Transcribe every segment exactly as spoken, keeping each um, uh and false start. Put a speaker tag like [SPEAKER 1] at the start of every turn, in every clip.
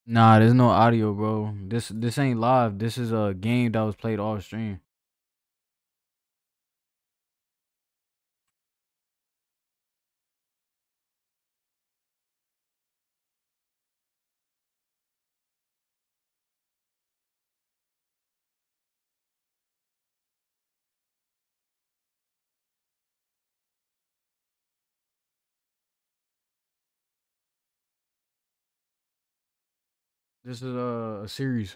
[SPEAKER 1] Nah, there's no audio, bro. This this ain't live. This is a game that was played off stream. This is a, a series.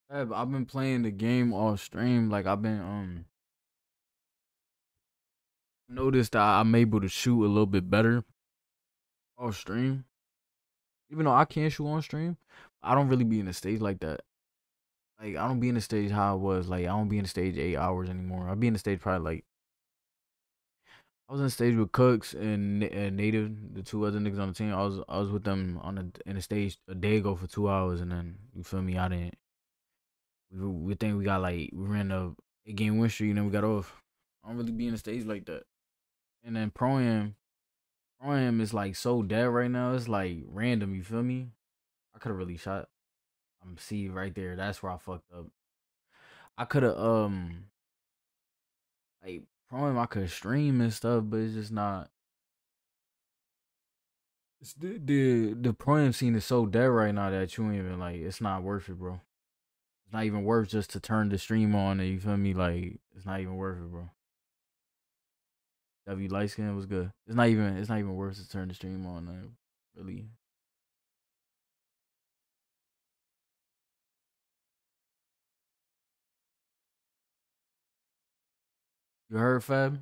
[SPEAKER 1] I've I've been playing the game off stream. Like I've been um noticed that I'm able to shoot a little bit better off stream. Even though I can shoot on stream, I don't really be in the stage like that. Like I don't be in the stage how I was. Like I don't be in the stage eight hours anymore. I be in the stage probably like I was in the stage with Cooks and, and Native, the two other niggas on the team. I was I was with them on the in the stage a day ago for two hours, and then you feel me? I didn't. We we think we got like we ran a eight game win streak, and then we got off. I don't really be in the stage like that. And then Pro Am, Pro Am is like so dead right now. It's like random. You feel me? I could have really shot. I'm see right there. That's where I fucked up. I could have um like Pro Am. I could stream and stuff, but it's just not. It's the the the Pro Am scene is so dead right now that you ain't even like. It's not worth it, bro. It's not even worth just to turn the stream on. And you feel me? Like it's not even worth it, bro. W light skin was good. It's not even. It's not even worth to turn the stream on. Uh, really. You heard Fab?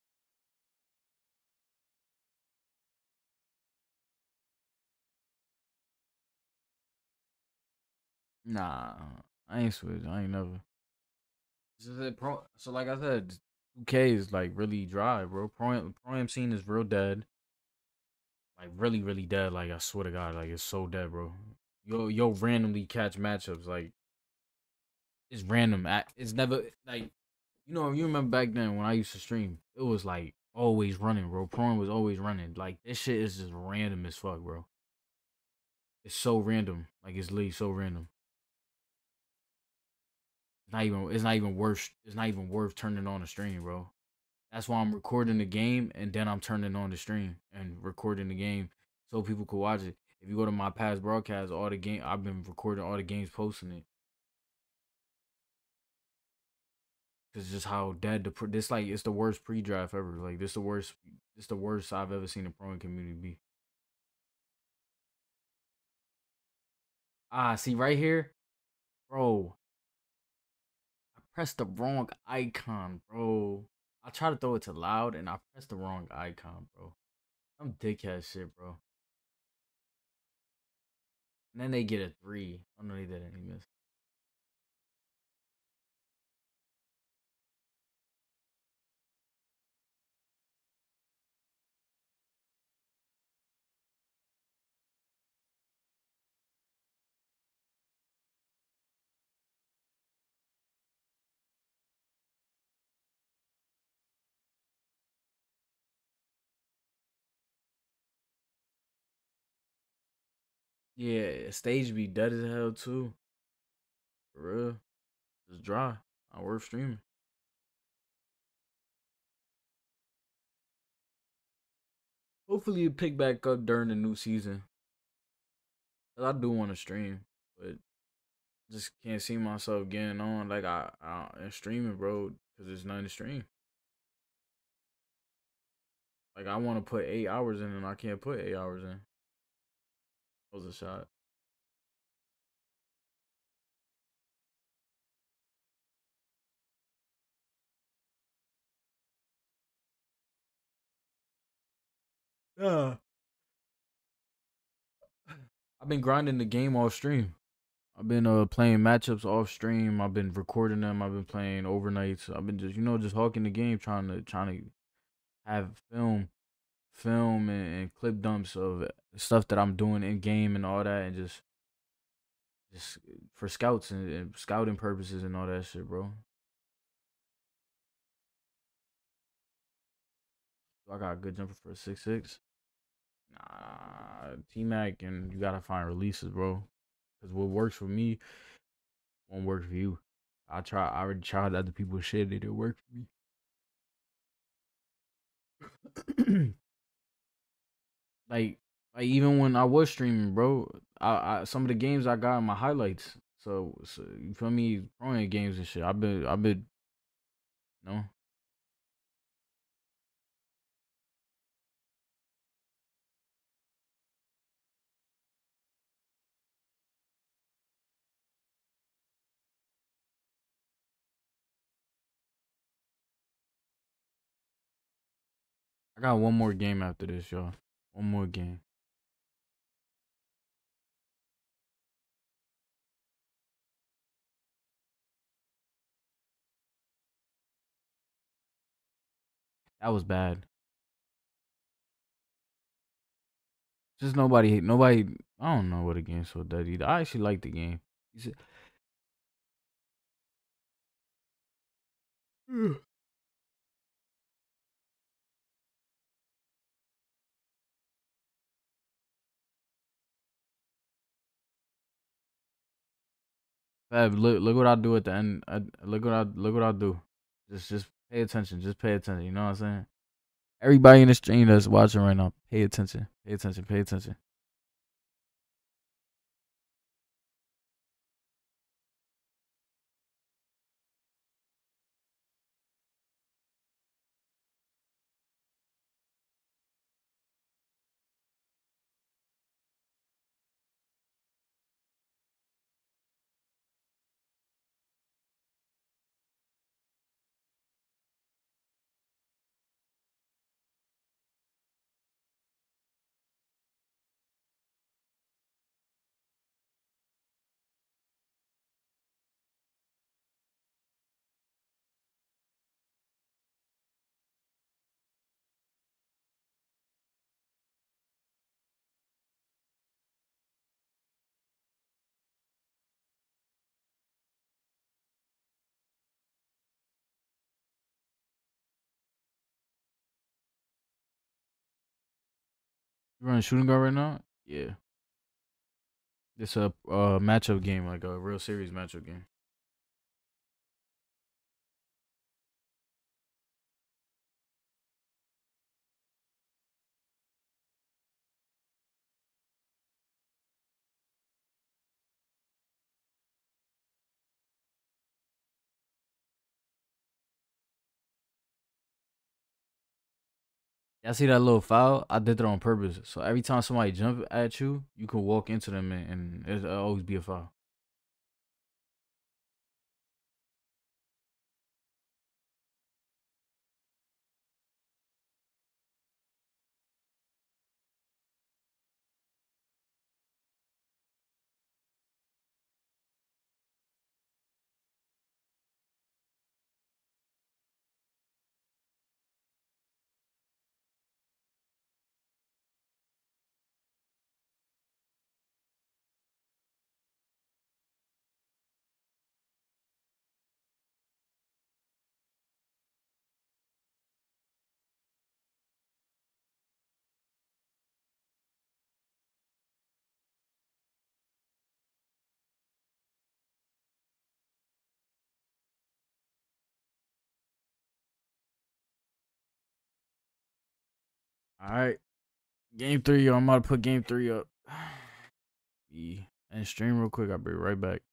[SPEAKER 1] Nah, I ain't switch. I ain't never. This is it, pro. So like I said, two K is like really dry, bro. Pro Am- Pro Am scene is real dead. Like really, really dead. Like I swear to God, like it's so dead, bro. Yo, yo, randomly catch matchups. Like it's random. It's never like you know. You remember back then when I used to stream? It was like always running, bro. Pro Am was always running. Like this shit is just random as fuck, bro. It's so random. Like it's literally so random. It's not even. It's not even worth. It's not even worth turning on the stream, bro. That's why I'm recording the game and then I'm turning on the stream and recording the game so people could watch it. If you go to my past broadcasts, all the game I've been recording all the games, posting it. Cause just how dead the pre- this like it's the worst pre-draft ever. Like this the worst. This the worst I've ever seen the pro community be. Ah, see right here, bro. I pressed the wrong icon, bro. I tried to throw it to loud and I pressed the wrong icon, bro. I'm dickhead shit, bro. And then they get a three. Oh no, they didn't. He missed. Yeah, stage be dead as hell too. For real. Just dry. Not worth streaming. Hopefully it pick back up during the new season. Cause I do want to stream, but just can't see myself getting on like I, I and streaming, bro. Cause there's nothing to stream. Like I want to put eight hours in and I can't put eight hours in. That was a shot. Yeah. I've been grinding the game off stream. I've been uh playing matchups off stream. I've been recording them. I've been playing overnights. I've been just you know just hawking the game, trying to trying to have film, film and, and clip dumps of stuff that I'm doing in game and all that, and just just for scouts and, and scouting purposes and all that shit, bro. I got a good jumper for a six six. Nah, T Mac, and you gotta find releases, bro. Cause what works for me won't work for you. I try. I already tried other people's shit. It didn't work for me. like, like even when I was streaming, bro, I, I some of the games I got in my highlights. So, so you feel me? Throwing games and shit. I've been, I've been, you know. I got one more game after this, y'all. One more game. That was bad. Just nobody, nobody. I don't know what the game's so dead either. I actually like the game. Fab, look, look what I do at the end. I, look what I look what I do. Just, just pay attention. Just pay attention. You know what I'm saying? Everybody in the stream that's watching right now, pay attention. Pay attention. Pay attention. You running shooting guard right now? Yeah. It's a uh, matchup game, like a real serious matchup game. Y'all see that little foul? I did that on purpose. So every time somebody jump at you, you can walk into them and, and it'll always be a foul. All right. Game three, I'm about to put game three up. Yeah. And stream real quick. I'll be right back.